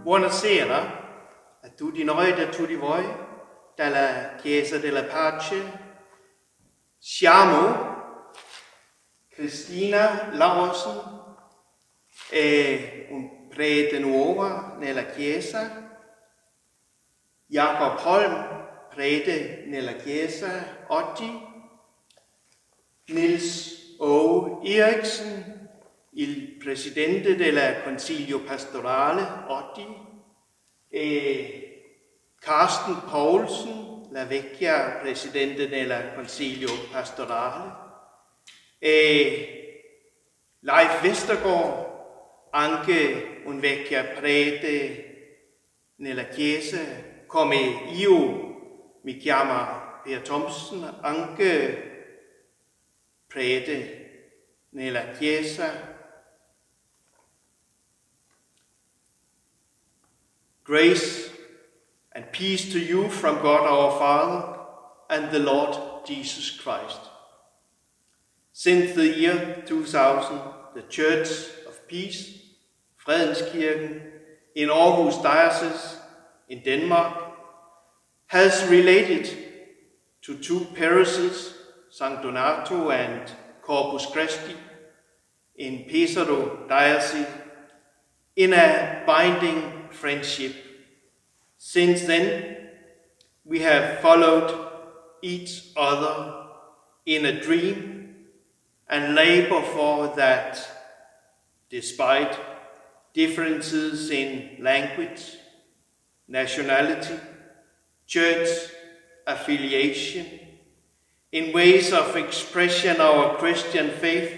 Buonasera a tutti noi e a tutti voi dalla Chiesa della Pace. Siamo Cristina Laurensen e un prete nuovo nella Chiesa, Jacob Holm, prete nella Chiesa oggi, Nils O. Eriksen, il presidente del Consiglio Pastorale oggi, e Carsten Poulsen, la vecchia presidente del Consiglio Pastorale, e Leif Vestergaard, anche un vecchio prete nella Chiesa, come io mi chiamo Per Thomsen, anche prete nella Chiesa. Grace and peace to you from God our Father and the Lord Jesus Christ. Since the year 2000, the Church of Peace, Fredenskirken, in Aarhus Diocese in Denmark, has related to two parishes, St. Donato and Corpus Christi, in Pesaro Diocese, in a binding friendship. Since then, we have followed each other in a dream and labor for that, despite differences in language, nationality, church affiliation, in ways of expression our Christian faith,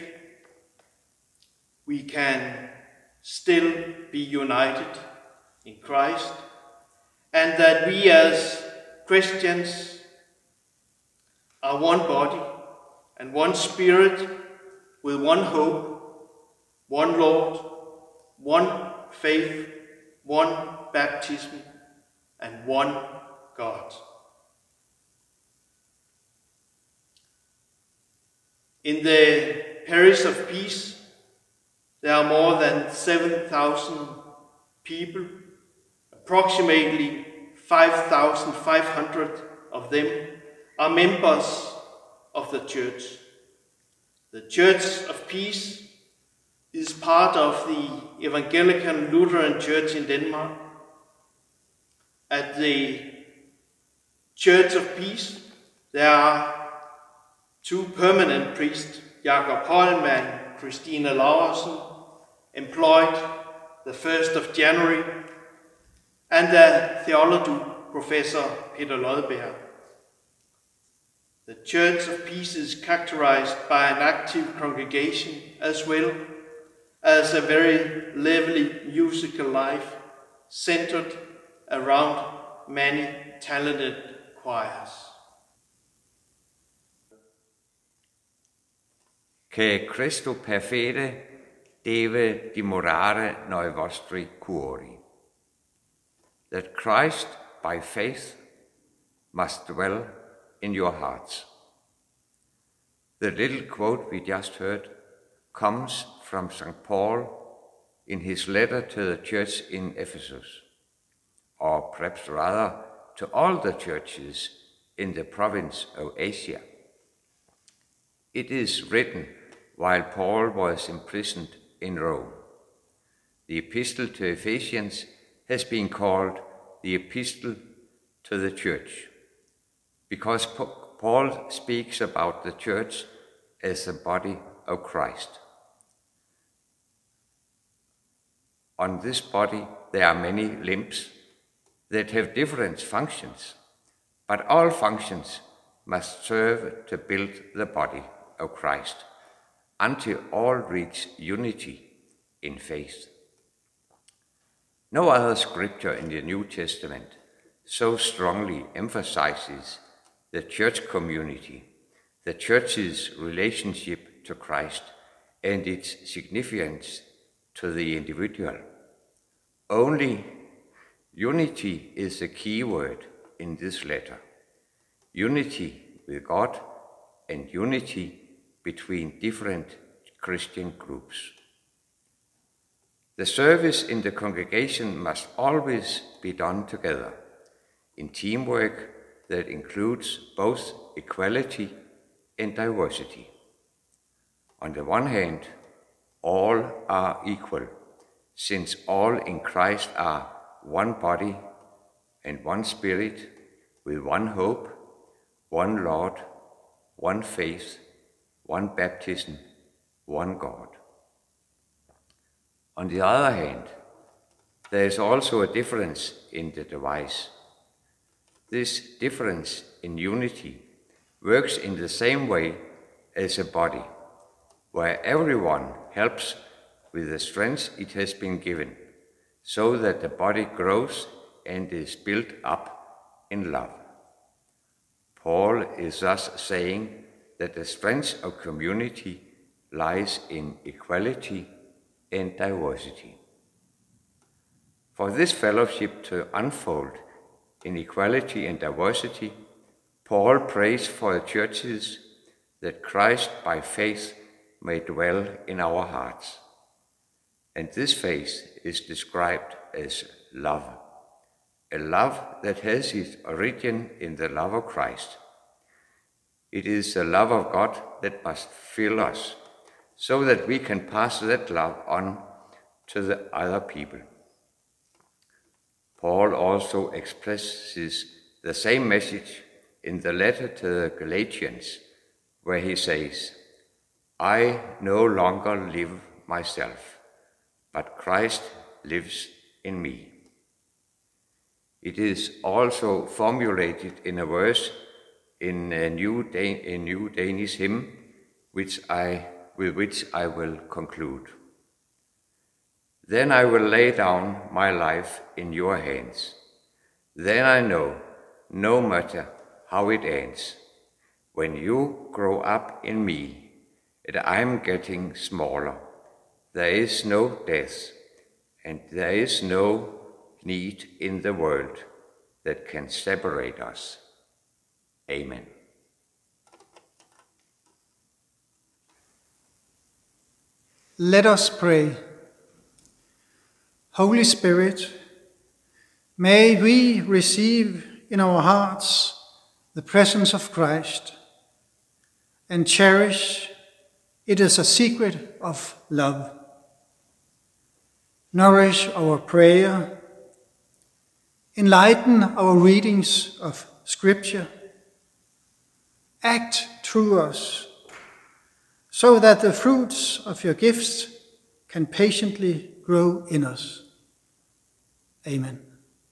we can still be united in Christ, and that we as Christians are one body and one spirit with one hope, one Lord, one faith, one baptism, and one God. In the Parish of Peace, there are more than 7,000 people. Approximately 5,500 of them are members of the Church. The Church of Peace is part of the Evangelical Lutheran Church in Denmark. At the Church of Peace, there are two permanent priests, Jacob Holm and Cristina Laurensen, employed the 1st of January, and the theology professor Peter Lodberg. The Church of Peace is characterized by an active congregation as well as a very lively musical life centered around many talented choirs. Che Cristo per fede deve dimorare nei vostri cuori. That Christ, by faith, must dwell in your hearts. The little quote we just heard comes from St. Paul in his letter to the church in Ephesus, or perhaps rather to all the churches in the province of Asia. It is written while Paul was imprisoned in Rome. The epistle to Ephesians has been called the Epistle to the Church, because Paul speaks about the Church as the body of Christ. On this body there are many limbs that have different functions, but all functions must serve to build the body of Christ until all reach unity in faith. No other scripture in the New Testament so strongly emphasizes the church community, the church's relationship to Christ, and its significance to the individual. Only unity is the key word in this letter. Unity with God and unity between different Christian groups. The service in the congregation must always be done together, in teamwork that includes both equality and diversity. On the one hand, all are equal, since all in Christ are one body and one Spirit, with one hope, one Lord, one faith, one baptism, one God. On the other hand, there is also a difference in the device. This difference in unity works in the same way as a body, where everyone helps with the strength it has been given, so that the body grows and is built up in love. Paul is thus saying that the strength of community lies in equality and diversity. For this fellowship to unfold in equality and diversity, Paul prays for the churches that Christ by faith may dwell in our hearts. And this faith is described as love, a love that has its origin in the love of Christ. It is the love of God that must fill us, so that we can pass that love on to the other people. Paul also expresses the same message in the letter to the Galatians, where he says, "I no longer live myself, but Christ lives in me." It is also formulated in a verse in a new Danish hymn, with which I will conclude. Then I will lay down my life in your hands. Then I know, no matter how it ends, when you grow up in me, and I'm getting smaller, there is no death, and there is no need in the world that can separate us. Amen. Let us pray. Holy Spirit, may we receive in our hearts the presence of Christ and cherish it as a secret of love. Nourish our prayer, enlighten our readings of Scripture, act through us, so that the fruits of your gifts can patiently grow in us. Amen.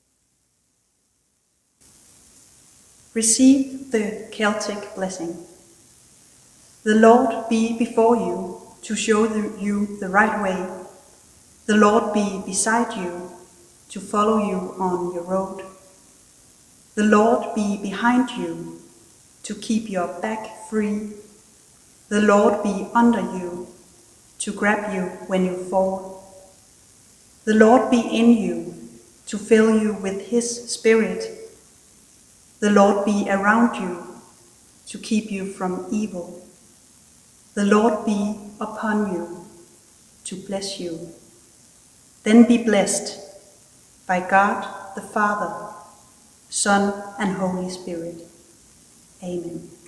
Receive the Celtic blessing. The Lord be before you to show you the right way. The Lord be beside you to follow you on your road. The Lord be behind you to keep your back free. The Lord be under you to grab you when you fall. The Lord be in you to fill you with His Spirit. The Lord be around you to keep you from evil. The Lord be upon you to bless you. Then be blessed by God the Father, Son, and Holy Spirit. Amen.